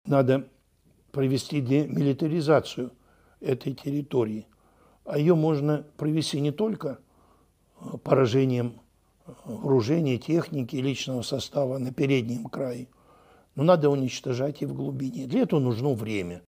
надо провести демилитаризацию этой территории. А ее можно провести не только поражением вооружения, техники, личного состава на переднем крае, но надо уничтожать и в глубине. Для этого нужно время.